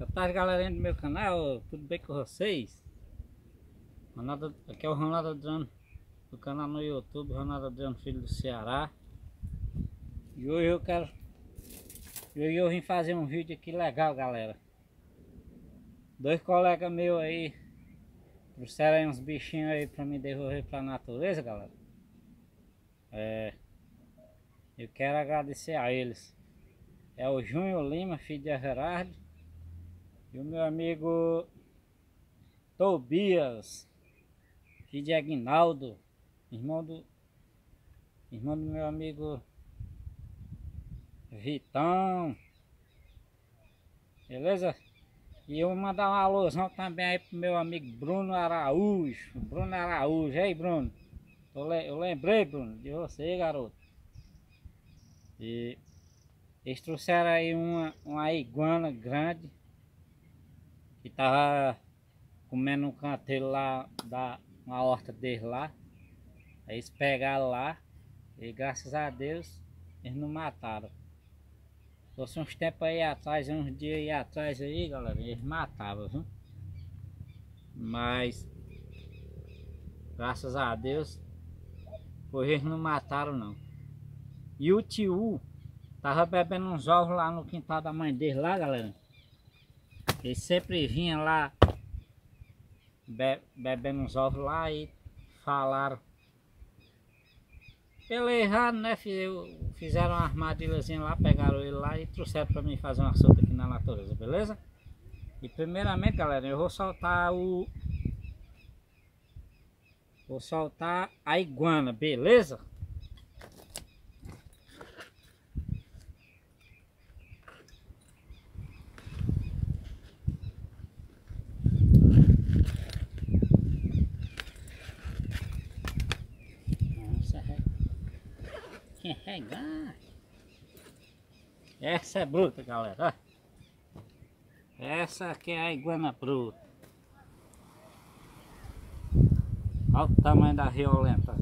Boa tarde, galerinha do meu canal, tudo bem com vocês? Aqui é o Ronaldo Adriano, do canal no YouTube, Ronaldo Adriano Filho do Ceará. E hoje eu vim fazer um vídeo aqui legal, galera. Dois colegas meus aí trouxeram aí uns bichinhos aí pra me devolver pra natureza, galera. Eu quero agradecer a eles. É o Júnior Lima, filho de Everardo, e o meu amigo Tobias, filho de Aguinaldo, irmão do meu amigo Vitão. Beleza? E eu vou mandar um alôzão também aí pro meu amigo Bruno Araújo. E aí, Bruno? Eu lembrei, Bruno, de você, garoto. E eles trouxeram aí uma iguana grande que tava comendo um canteiro lá, uma horta deles lá. Aí eles pegaram lá e graças a Deus eles não mataram. Fosse uns tempos aí atrás, uns dias aí atrás aí, galera, eles matavam, viu? Mas graças a Deus hoje eles não mataram não. E o tio tava bebendo uns ovos lá no quintal da mãe dele lá, galera. Ele sempre vinha lá bebendo uns ovos lá e falaram pelo errado, né? Fizeram uma armadilhazinha lá, pegaram ele lá e trouxeram pra mim fazer uma solta aqui na natureza, beleza? E primeiramente, galera, eu vou soltar a iguana, beleza? Carregar. Essa é bruta, galera. Essa aqui é a iguana bruta. Olha o tamanho da violenta.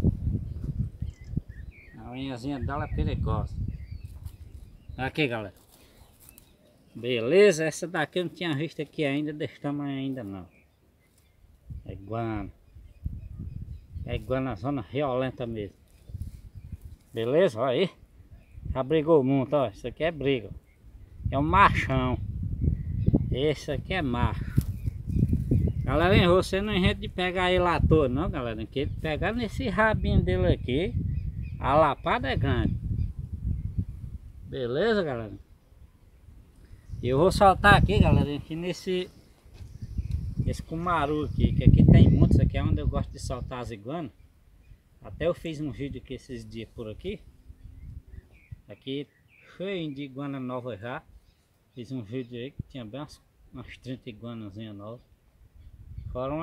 A unhazinha dela é perigosa. Aqui, galera. Beleza? Essa daqui eu não tinha visto aqui ainda, desse tamanho ainda não. É iguana. É iguana zona violenta mesmo. Beleza? Olha aí. Já brigou muito, ó. Isso aqui é briga. É um machão. Esse aqui é macho. Galera, você não inventa de pegar ele à toa não, galera. Que ele pegar nesse rabinho dele aqui, a lapada é grande. Beleza, galera? E eu vou soltar aqui, galera, aqui nesse cumaru aqui, que aqui tem muitos. Aqui é onde eu gosto de soltar as iguanas. Até eu fiz um vídeo aqui esses dias por aqui. Aqui cheio de iguana nova já. Fiz um vídeo aí que tinha bem umas 30 iguanazinhas novas. Foram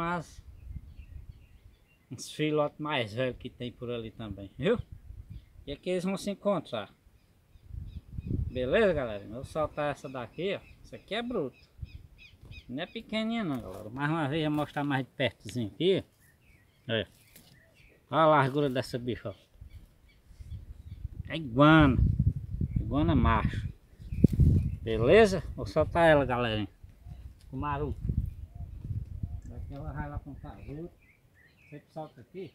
uns filhotes mais velhos que tem por ali também, viu? E aqui eles vão se encontrar. Beleza, galera? Eu vou soltar essa daqui, ó. Essa aqui é bruta. Não é pequenininha não, galera. Mais uma vez eu vou mostrar mais de pertozinho aqui. Olha. Olha a largura dessa bicha, ó. É iguana. Iguana macho. Beleza? Vou soltar ela, galerinha. O maru. Daqui ela vai lá com o casulo. Você que solta aqui.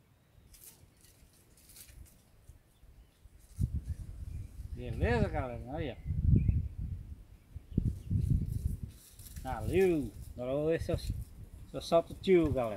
Beleza, galera? Olha. Valeu. Agora eu vou ver se eu solto o tio, galera.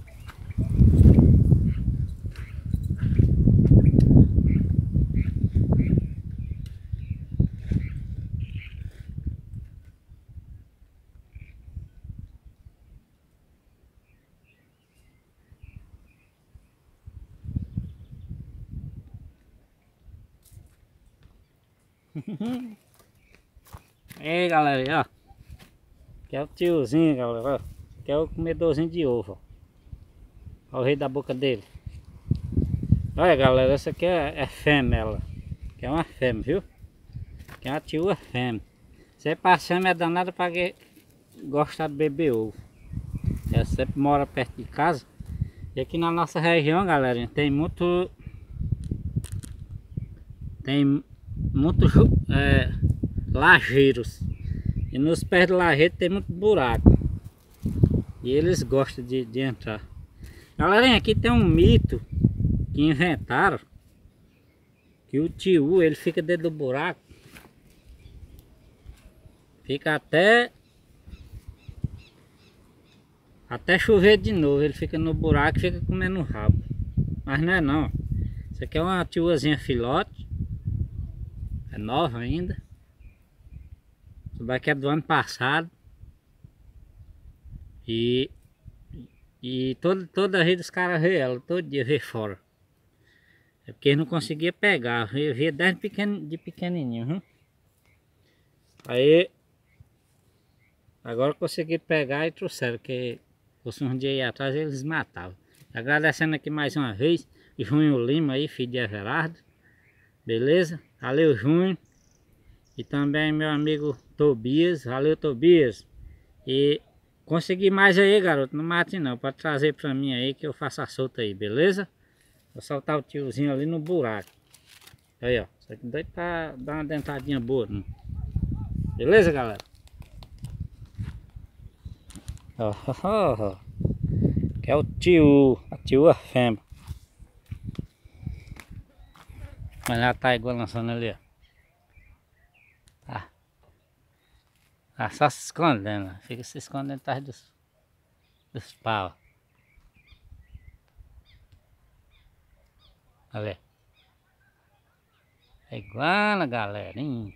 Aí, galera, ó. Que é o tiozinho, galera, ó. Que é o comedorzinho de ovo, ó. Olha o rei da boca dele. Olha, galera, essa aqui é fêmea, ela. Que é uma fêmea, viu? Que é uma tia fêmea. Você passando é danada pra quem gosta de beber ovo. Ela sempre mora perto de casa. E aqui na nossa região, galera, tem muitos lajeiros. E nos pés do lajedo tem muito buraco. E eles gostam de entrar. Galerinha, aqui tem um mito que inventaram. Que o tiu, ele fica dentro do buraco. Fica até chover de novo. Ele fica no buraco e fica comendo o rabo. Mas não é não. Isso aqui é uma tiuazinha filhote. É nova ainda. Isso daqui é do ano passado. E toda vez os caras vê ela, todo dia vê fora. É porque eles não conseguiam pegar. Eu via desde de pequenininho. Viu? Aí agora consegui pegar e trouxeram. Que fosse um dia aí atrás eles matavam. Agradecendo aqui mais uma vez Júnior Lima aí, filho de Everardo. Beleza? Valeu, Júnior. E também meu amigo Tobias. Valeu, Tobias. E consegui mais aí, garoto. Não mate não. Pode trazer pra mim aí que eu faço a solta aí, beleza? Vou soltar o tiozinho ali no buraco. Aí, ó. Isso aqui doido pra dar uma dentadinha boa, né? Beleza, galera? Ó. Que é o tio. A tia fêmea. Mas ela tá igual lançando ali, ó. Tá só se escondendo. Fica se escondendo atrás dos pau. Olha. É igual a galerinha.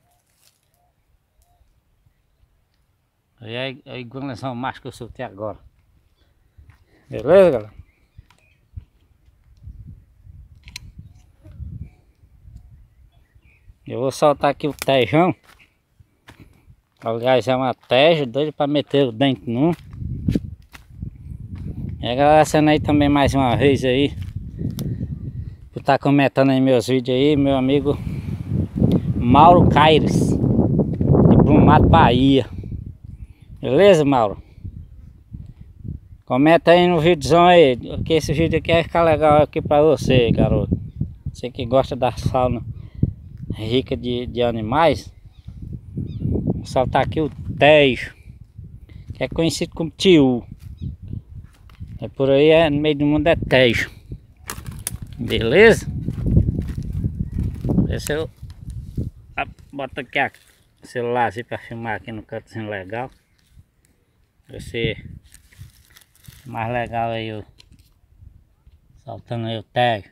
É igual a macho que eu soltei agora. Beleza, galera? Eu vou soltar aqui o tejão. Aliás, é uma teja, doido para meter o dente num. E agradecendo aí também mais uma vez aí por estar comentando aí meus vídeos aí, meu amigo Mauro Caires, de Brumado, Bahia. Beleza, Mauro? Comenta aí no vídeozão aí, que esse vídeo aqui vai ficar legal aqui pra você, garoto. Você que gosta da fauna rica de animais. Vou soltar aqui o tejo, que é conhecido como tiu. É por aí, no meio do mundo é tejo. Beleza? Esse eu boto aqui o celular assim pra filmar aqui no cantozinho legal. Vai ser mais legal aí eu soltando aí o tejo.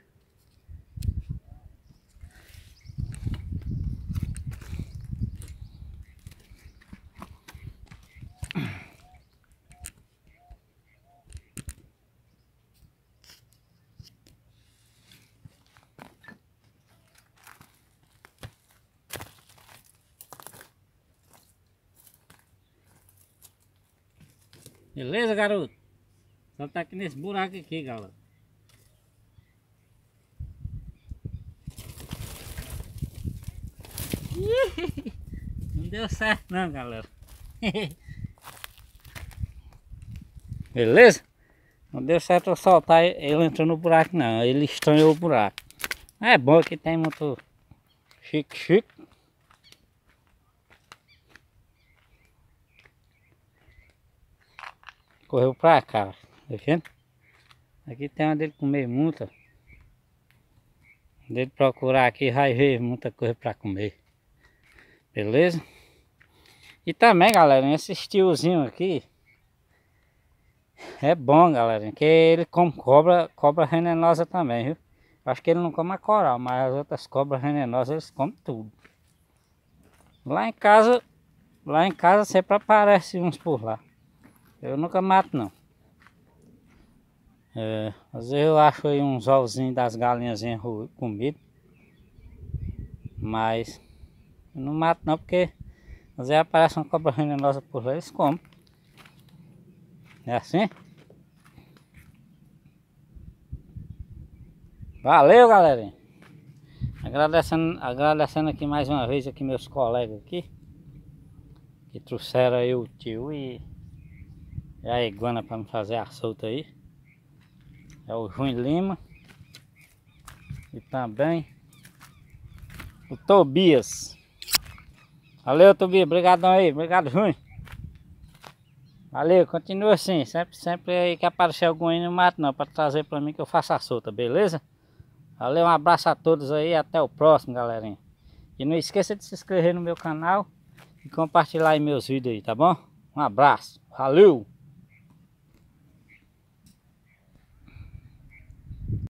Beleza, garoto? Só tá aqui nesse buraco aqui, galera. Não deu certo não, galera. Beleza? Não deu certo eu soltar ele entrou no buraco não. Ele estranhou o buraco. É bom que tem muito chique. Correu pra cá, tá vendo? Aqui tem onde ele comer muita. Onde ele procurar aqui vai ver muita coisa pra comer. Beleza? E também, galera, esses tiozinhos aqui é bom, galera, que ele come cobra venenosa também, viu? Acho que ele não come a coral, mas as outras cobras venenosas eles comem tudo. Lá em casa sempre aparece uns por lá. Eu nunca mato não. Às vezes eu acho aí uns ovzinhos das galinhazinhas comidos. Mas eu não mato não, porque às vezes aparece uma cobra venenosa por lá, eles comem. É assim? Valeu, galerinha. Agradecendo aqui mais uma vez aqui meus colegas aqui. Que trouxeram aí o tio e a iguana para me fazer a solta aí. É o Júnior Lima. E também o Tobias. Valeu, Tobias. Obrigadão aí. Obrigado, Júnior. Valeu, continua assim. Sempre aí que aparecer algum aí no mato não, para trazer para mim que eu faça a solta, beleza? Valeu, um abraço a todos aí, até o próximo, galerinha. E não esqueça de se inscrever no meu canal e compartilhar aí meus vídeos aí, tá bom? Um abraço, valeu!